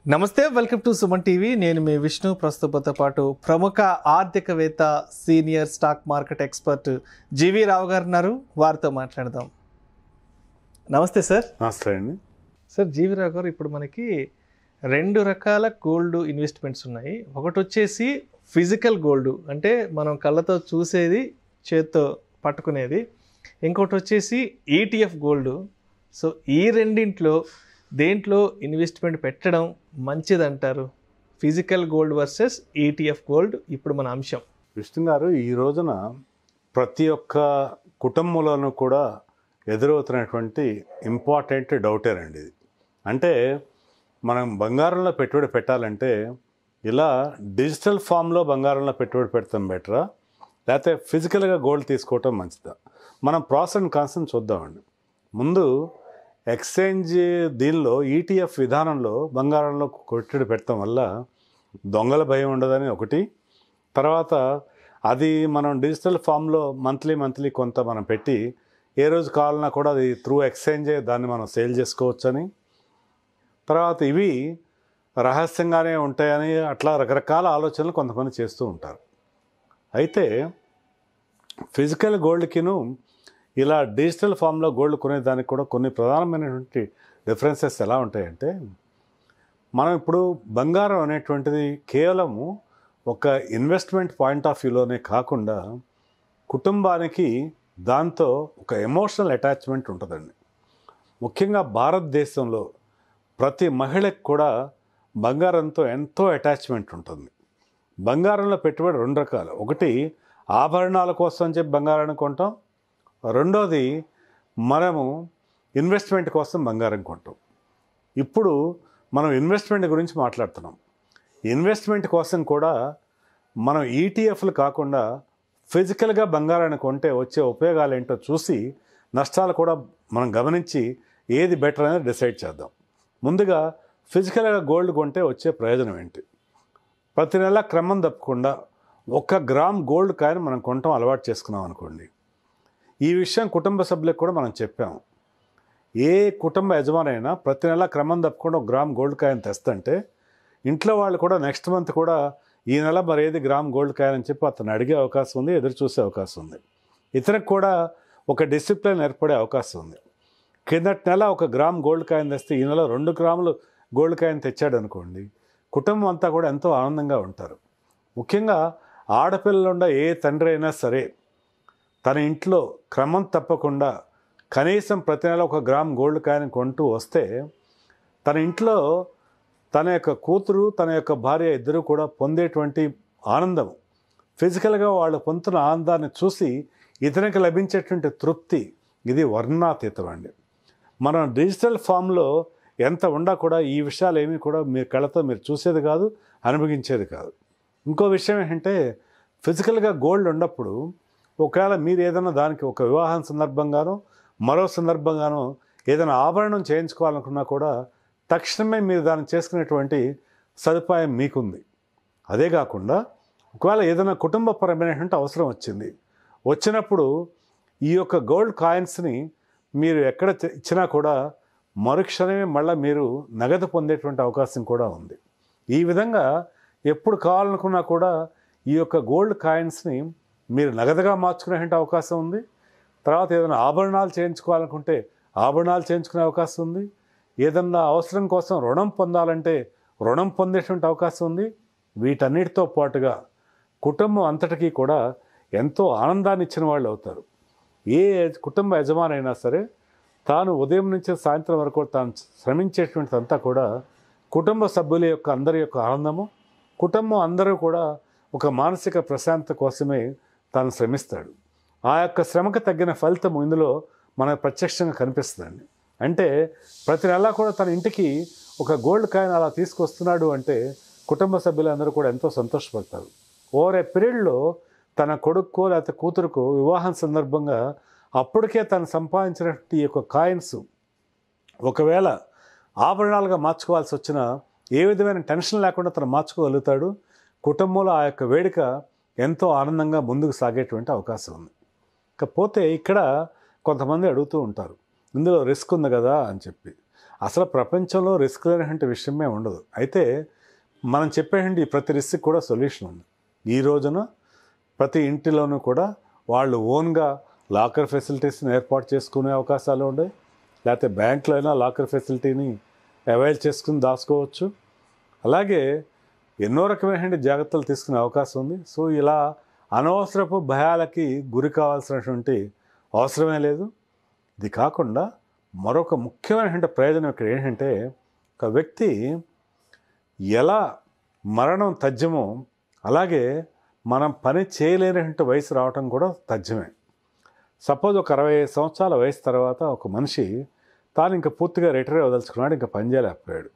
నమస్తే, welcome to Suman TV. నేను మీ విష్ణు. ప్రస్తుతంతో పాటు ప్రముఖ ఆర్థికవేత్త, senior stock market expert G V Rao గారు ఉన్నారు. వారితో మాట్లాడదాం. నమస్తే సార్. నమస్తే అండి. సార్, జీవి రావు గారు, ఇప్పుడు మనకి రెండు రకాల గోల్డ్ ఇన్వెస్ట్మెంట్స్ ఉన్నాయి. ఒకటి వచ్చేసి ఫిజికల్ గోల్డ్, అంటే మనం కళ్ళతో చూసేది, చేత్తో పట్టుకునేది. ఇంకోటి వచ్చేసి ఈటీఎఫ్ గోల్డ్. సో ఈ రెండింట్లో దేంట్లో ఇన్వెస్ట్మెంట్ పెట్టడం మంచిదంటారు? Physical gold versus ETF gold ఇప్పుడు మన అంశం. విష్ణు గారు, ఈ రోజున ప్రతి ఒక్క కుటుంబంలోనూ కూడా ఎదురవుతున్నటువంటి ఇంపార్టెంట్ డౌటేనండి ఇది. అంటే మనం బంగారంలో పెట్టుబడి పెట్టాలంటే ఇలా డిజిటల్ ఫామ్లో బంగారంలో పెట్టుబడి పెడతాం బెటరా, లేకపోతే ఫిజికల్గా గోల్డ్ తీసుకోవటం మంచిదా? మనం ప్రాసెస్ అండ్ కాన్సెప్ట్ చూద్దామండి. ముందు ఎక్స్చేంజ్ దీనిలో ఈటీఎఫ్ విధానంలో బంగారంలో పెట్టుబడి పెట్టడం వల్ల దొంగల భయం ఉండదని ఒకటి. తర్వాత అది మనం డిజిటల్ ఫామ్లో మంత్లీ కొంత మనం పెట్టి ఏ రోజు కావాలన్నా కూడా అది త్రూ ఎక్స్చేంజే దాన్ని మనం సేల్ చేసుకోవచ్చని. తర్వాత ఇవి రహస్యంగానే ఉంటాయని అట్లా రకరకాల ఆలోచనలు కొంతమంది చేస్తూ ఉంటారు. అయితే ఫిజికల్ గోల్డ్కిను ఇలా డిజిటల్ ఫామ్లో గోల్డ్ కొనేదానికి కూడా కొన్ని ప్రధానమైనటువంటి డిఫరెన్సెస్ ఎలా ఉంటాయంటే, మనం ఇప్పుడు బంగారం అనేటువంటిది కేవలము ఒక ఇన్వెస్ట్మెంట్ పాయింట్ ఆఫ్ వ్యూలోనే కాకుండా కుటుంబానికి దాంతో ఒక ఎమోషనల్ అటాచ్మెంట్ ఉంటుందండి. ముఖ్యంగా భారతదేశంలో ప్రతి మహిళకి కూడా బంగారంతో ఎంతో అటాచ్మెంట్ ఉంటుంది. బంగారంలో పెట్టుబడి రెండు రకాలు. ఒకటి ఆభరణాల కోసం అని చెప్పి బంగారాన్ని కొంటాం. రెండోది మనము ఇన్వెస్ట్మెంట్ కోసం బంగారం కొంటాం. ఇప్పుడు మనం ఇన్వెస్ట్మెంట్ గురించి మాట్లాడుతున్నాం. ఇన్వెస్ట్మెంట్ కోసం కూడా మనం ఈటీఎఫ్లు కాకుండా ఫిజికల్గా బంగారాన్ని కొంటే వచ్చే ఉపయోగాలు ఏంటో చూసి నష్టాలు కూడా మనం గమనించి ఏది బెటర్ అనేది డిసైడ్ చేద్దాం. ముందుగా ఫిజికల్గా గోల్డ్ కొంటే వచ్చే ప్రయోజనం ఏంటి? ప్రతి నెల క్రమం తప్పకుండా 1 గ్రామ్ గోల్డ్ కాయిన్ మనం కొనటం అలవాటు చేసుకున్నాం అనుకోండి. ఈ విషయం కుటుంబ సభ్యులకు కూడా మనం చెప్పాము. ఏ కుటుంబ యజమానైనా ప్రతి నెల క్రమం తప్పకుండా 1 గ్రామ్ గోల్డ్ కాయిన్ తెస్తుంటే ఇంట్లో వాళ్ళు కూడా నెక్స్ట్ మంత్ కూడా ఈ నెల మరి ఏది గ్రామ్ గోల్డ్ కాయిన్ అని చెప్పి అతను అడిగే అవకాశం ఉంది, ఎదురు చూసే అవకాశం ఉంది. ఇతనికి కూడా ఒక డిసిప్లిన్ ఏర్పడే అవకాశం ఉంది. కిందటి నెల 1 గ్రామ్ గోల్డ్ కాయిన్ తెస్తే ఈ నెల 2 గ్రాములు గోల్డ్ కాయిన్ తెచ్చాడు అనుకోండి, కుటుంబం అంతా కూడా ఎంతో ఆనందంగా ఉంటారు. ముఖ్యంగా ఆడపిల్లలు ఉండ ఏ తండ్రి అయినా సరే తన ఇంట్లో క్రమం తప్పకుండా కనీసం ప్రతి నెల 1 గ్రామ్ గోల్డ్ కాయిన్ కొంటూ వస్తే తన ఇంట్లో తన యొక్క కూతురు, తన యొక్క భార్య ఇద్దరు కూడా పొందేటువంటి ఆనందం, ఫిజికల్గా వాళ్ళు పొందుతున్న ఆనందాన్ని చూసి ఇతనికి లభించేటువంటి తృప్తి, ఇది వర్ణాతీతం అండి. మనం డిజిటల్ ఫామ్లో ఎంత ఉండా కూడా ఈ విషయాలు ఏమీ కూడా మీరు కళ్ళతో మీరు చూసేది కాదు, అనుభవించేది కాదు. ఇంకో విషయం ఏంటంటే, ఫిజికల్గా గోల్డ్ ఉన్నప్పుడు ఒకవేళ మీరు ఏదైనా దానికి ఒక వివాహం సందర్భంగానో మరో సందర్భంగానో ఏదైనా ఆభరణం చేయించుకోవాలనుకున్నా కూడా తక్షణమే మీరు దాన్ని చేసుకునేటువంటి సదుపాయం మీకుంది. అదే కాకుండా ఒకవేళ ఏదైనా కుటుంబపరమైనటువంటి అవసరం వచ్చినప్పుడు ఈ యొక్క గోల్డ్ కాయిన్స్ని మీరు ఎక్కడ ఇచ్చినా కూడా మరుక్షణమే మళ్ళీ మీరు నగదు పొందేటువంటి అవకాశం కూడా ఉంది. ఈ విధంగా ఎప్పుడు కావాలనుకున్నా కూడా ఈ యొక్క గోల్డ్ కాయిన్స్ని మీరు నగదుగా మార్చుకునే అవకాశం ఉంది. తర్వాత ఏదైనా ఆభరణాలు చేయించుకోవాలనుకుంటే ఆభరణాలు చేయించుకునే అవకాశం ఉంది. ఏదన్నా అవసరం కోసం రుణం పొందాలంటే రుణం పొందేటువంటి అవకాశం ఉంది. వీటన్నిటితో పాటుగా కుటుంబం అంతటికీ కూడా ఎంతో ఆనందాన్ని ఇచ్చిన వాళ్ళు అవుతారు. ఏ కుటుంబ యజమానైనా సరే తాను ఉదయం నుంచి సాయంత్రం వరకు తాను శ్రమించేటువంటిదంతా కూడా కుటుంబ సభ్యుల యొక్క అందరి యొక్క ఆనందము, కుటుంబం అందరూ కూడా ఒక మానసిక ప్రశాంతత కోసమే తాను శ్రమిస్తాడు. ఆ యొక్క శ్రమకు తగ్గిన ఫలితం ఇందులో మనకు ప్రత్యక్షంగా కనిపిస్తుందండి. అంటే ప్రతి నెలా కూడా తన ఇంటికి ఒక గోల్డ్ కాయిన్ అలా తీసుకొస్తున్నాడు అంటే కుటుంబ సభ్యులందరూ కూడా ఎంతో సంతోషపడతారు. ఓవర్ ఏ పీరియడ్లో తన కొడుక్కో లేకపోతే కూతురుకో వివాహం సందర్భంగా అప్పటికే తను సంపాదించినటువంటి ఈ యొక్క కాయిన్స్ ఒకవేళ ఆభరణాలుగా మార్చుకోవాల్సి వచ్చినా ఏ విధమైన టెన్షన్ లేకుండా తను మార్చుకోగలుగుతాడు. కుటుంబంలో ఆ యొక్క వేడుక ఎంతో ఆనందంగా ముందుకు సాగేటువంటి అవకాశం ఉంది. ఇకపోతే ఇక్కడ కొంతమంది అడుగుతూ ఉంటారు, ఇందులో రిస్క్ ఉంది కదా అని చెప్పి. అసలు ప్రపంచంలో రిస్క్ లేనటువంటి విషయమే ఉండదు. అయితే మనం చెప్పేటువంటి ప్రతి రిస్క్ కూడా సొల్యూషన్ ఉంది. ఈ రోజున ప్రతి ఇంటిలోనూ కూడా వాళ్ళు ఓన్గా లాకర్ ఫెసిలిటీస్ని ఏర్పాటు చేసుకునే అవకాశాలు ఉన్నాయి. లేకపోతే బ్యాంకులో అయినా లాకర్ ఫెసిలిటీని అవైల్ చేసుకుని దాచుకోవచ్చు. అలాగే ఎన్నో రకమైన జాగ్రత్తలు తీసుకునే అవకాశం ఉంది. సో ఇలా అనవసరపు భయాలకి గురి కావాల్సినటువంటి అవసరమే లేదు. ఇది కాకుండా మరొక ముఖ్యమైనటువంటి ప్రయోజనం ఇక్కడ ఏంటంటే, ఒక వ్యక్తి ఎలా మరణం తథ్యమో అలాగే మనం పని చేయలేనటువంటి వయసు రావటం కూడా తథ్యమే. సపోజ్ ఒక 65 సంవత్సరాల వయసు తర్వాత ఒక మనిషి తాను ఇంకా పూర్తిగా రిటైర్ అవ్వదలుచుకున్నాడు, ఇంకా పని చేయలేకపోయాడు.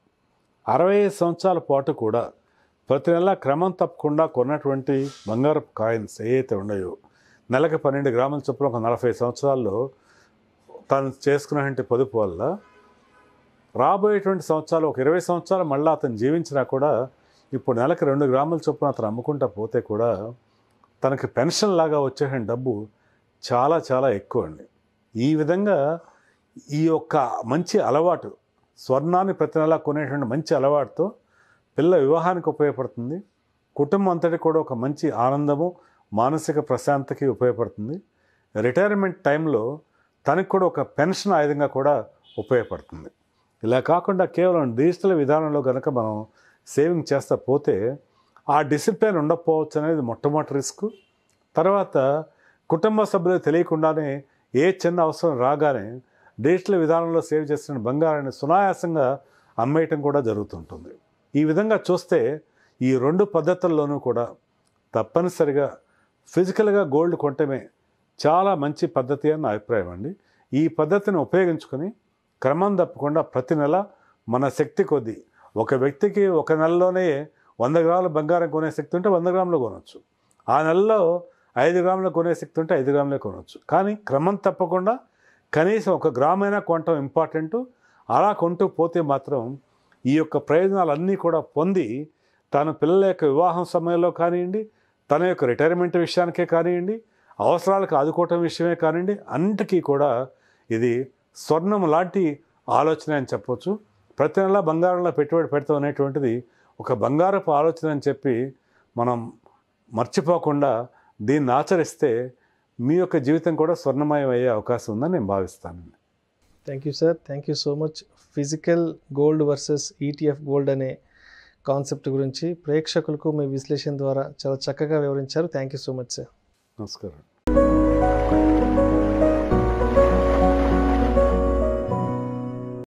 65 సంవత్సరాల పాటు కూడా ప్రతి నెల క్రమం తప్పకుండా కొన్నటువంటి బంగారపు కాయిన్స్ ఏవైతే ఉన్నాయో, నెలకు 12 గ్రాముల చొప్పున ఒక 40 సంవత్సరాల్లో తను చేసుకున్నటువంటి పొదుపు వల్ల రాబోయేటువంటి సంవత్సరాలు ఒక 20 సంవత్సరాలు మళ్ళీ అతను జీవించినా కూడా ఇప్పుడు నెలకు 2 గ్రాముల చొప్పున అతను అమ్ముకుంటా పోతే కూడా తనకి పెన్షన్ లాగా వచ్చే డబ్బు చాలా చాలా ఎక్కువ అండి. ఈ విధంగా ఈ యొక్క మంచి అలవాటు, స్వర్ణాన్ని ప్రతి నెలా కొనేటువంటి మంచి అలవాటుతో పిల్ల వివాహానికి ఉపయోగపడుతుంది. కుటుంబం అంతటి కూడా ఒక మంచి ఆనందము, మానసిక ప్రశాంతకి ఉపయోగపడుతుంది. రిటైర్మెంట్ టైంలో తనకు కూడా ఒక పెన్షన్ ఆయుధంగా కూడా ఉపయోగపడుతుంది. ఇలా కాకుండా కేవలం డిజిటల్ విధానంలో కనుక మనం సేవింగ్ చేస్తా పోతే ఆ డిసిప్లిన్ ఉండకపోవచ్చు అనేది మొట్టమొదటి రిస్క్. తర్వాత కుటుంబ సభ్యులకు తెలియకుండానే ఏ చిన్న అవసరం రాగానే డిజిటల్ విధానంలో సేవ్ చేసిన బంగారాన్ని సునాయాసంగా అమ్మేయటం కూడా జరుగుతుంటుంది. ఈ విధంగా చూస్తే ఈ 2 పద్ధతుల్లోనూ కూడా తప్పనిసరిగా ఫిజికల్గా గోల్డ్ కొనటమే చాలా మంచి పద్ధతి అని నా అభిప్రాయం అండి. ఈ పద్ధతిని ఉపయోగించుకొని క్రమం తప్పకుండా ప్రతి నెల మన శక్తి కొద్దీ, ఒక వ్యక్తికి ఒక నెలలోనే 100 గ్రాముల బంగారం కొనే శక్తి ఉంటే 100 గ్రాములు కొనవచ్చు. ఆ నెలలో 5 గ్రాములు కొనే శక్తి ఉంటే 5 గ్రాములే కొనవచ్చు. కానీ క్రమం తప్పకుండా కనీసం 1 గ్రామైనా కొనటం ఇంపార్టెంటు. అలా కొంటూ పోతే మాత్రం ఈ యొక్క ప్రయోజనాలన్నీ కూడా పొంది తన పిల్లల యొక్క వివాహం సమయంలో కానివ్వండి, తన యొక్క రిటైర్మెంట్ విషయానికే కానివ్వండి, అవసరాలకు ఆదుకోవటం విషయమే కానివ్వండి, అన్నిటికీ కూడా ఇది స్వర్ణం లాంటి ఆలోచన అని చెప్పవచ్చు. ప్రతి నెల బంగారంలో పెట్టుబడి పెడతాం అనేటువంటిది ఒక బంగారపు ఆలోచన అని చెప్పి మనం మర్చిపోకుండా దీన్ని ఆచరిస్తే మీ యొక్క జీవితం కూడా స్వర్ణమయం అయ్యే అవకాశం ఉందని నేను భావిస్తానండి. Thank you sir, thank you so much. Physical gold versus ETF gold అనే కాన్సెప్ట్ గురించి ప్రేక్షకులకు మీ విశ్లేషణ ద్వారా చాలా చక్కగా వివరించారు. Thank you so much sir. నమస్కారం.